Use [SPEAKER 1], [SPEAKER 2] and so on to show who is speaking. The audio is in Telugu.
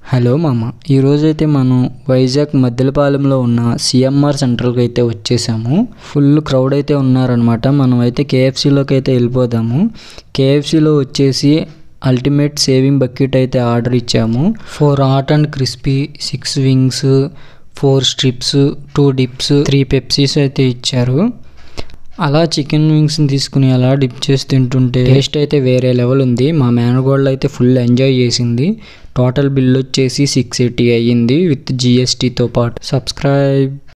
[SPEAKER 1] హలో మామ, ఈరోజైతే మనం వైజాగ్ మద్దిలపాలెంలో ఉన్న CMR సెంటర్కి అయితే వచ్చేసాము. ఫుల్ క్రౌడ్ అయితే ఉన్నారనమాట. మనం అయితే KFCలోకి అయితే వెళ్ళిపోదాము. KFCలో వచ్చేసి అల్టిమేట్ సేవింగ్ బకెట్ అయితే ఆర్డర్ ఇచ్చాము. 4 hot and crispy, 6 wings, 4 strips, 2 dips, 3 Pepsis అయితే ఇచ్చారు. అలా చికెన్ వింగ్స్ని తీసుకుని అలా డిప్ చేసి తింటుంటే టేస్ట్ అయితే వేరే లెవెల్ ఉంది. మా మేనగోళ్ళు అయితే ఫుల్ ఎంజాయ్ చేసింది. టోటల్ బిల్ వచ్చేసి 680 అయ్యింది విత్ GSTతో పాటు. సబ్స్క్రైబ్.